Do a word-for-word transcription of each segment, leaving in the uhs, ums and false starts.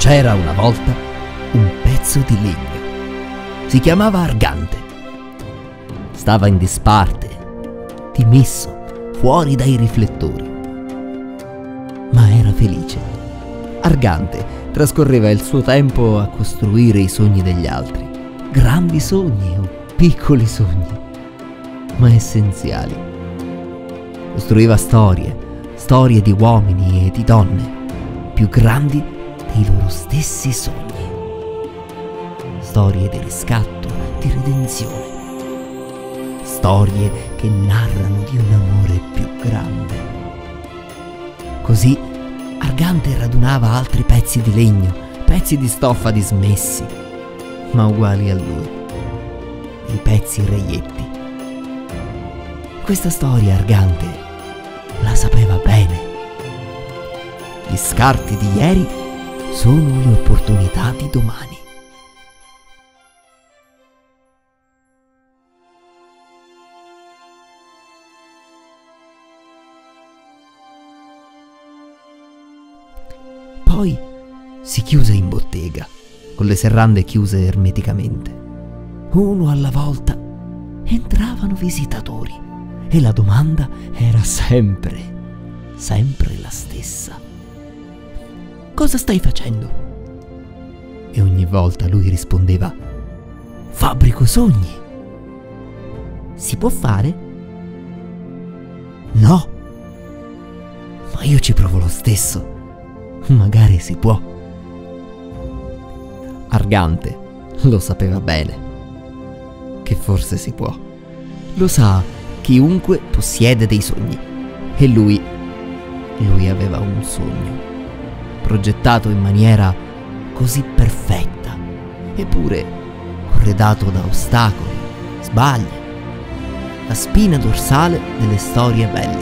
C'era una volta un pezzo di legno. Si chiamava Argante. Stava in disparte, dimesso, fuori dai riflettori. Ma era felice. Argante trascorreva il suo tempo a costruire i sogni degli altri. Grandi sogni o piccoli sogni, ma essenziali. Costruiva storie, storie di uomini e di donne, più grandi dei loro stessi sogni. Storie di riscatto, di redenzione. Storie che narrano di un amore più grande. Così Argante radunava altri pezzi di legno, pezzi di stoffa dismessi, ma uguali a lui. I pezzi reietti. Questa storia Argante la sapeva bene. Gli scarti di ieri sono le opportunità di domani. Poi si chiuse in bottega, con le serrande chiuse ermeticamente. Uno alla volta entravano visitatori e la domanda era sempre, sempre la stessa. Cosa stai facendo? E ogni volta lui rispondeva: fabbrico sogni. Si può fare? No. Ma io ci provo lo stesso. Magari si può. Argante lo sapeva bene, che forse si può. Lo sa chiunque possiede dei sogni. E lui, lui aveva un sogno, progettato in maniera così perfetta, eppure corredato da ostacoli, sbagli, la spina dorsale delle storie belle.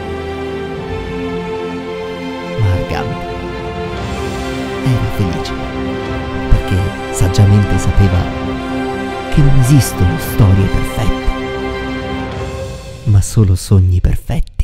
Ma Argante era felice, perché saggiamente sapeva che non esistono storie perfette, ma solo sogni perfetti.